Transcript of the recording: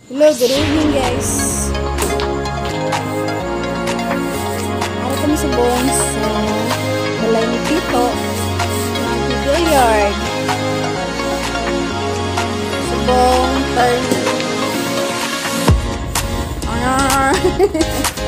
Hello, good evening guys. Para kami sa Bones sa balay ni Tito. Mag-billiard. Subong turn.